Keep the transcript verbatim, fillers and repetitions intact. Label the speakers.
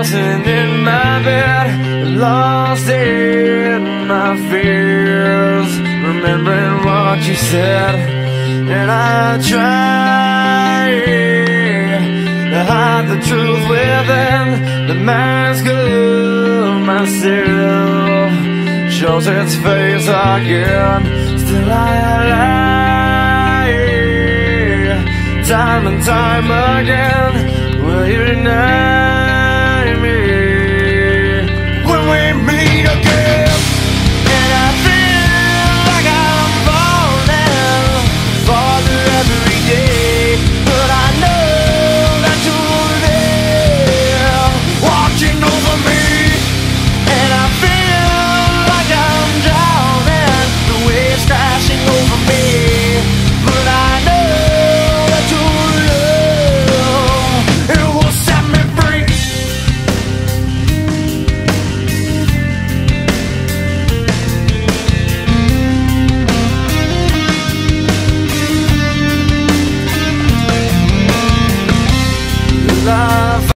Speaker 1: sitting in my bed, lost in my fears, remembering what you said. And I try to hide the truth within. The mask of myself shows its face again. Still I lie, time and time again. Will you deny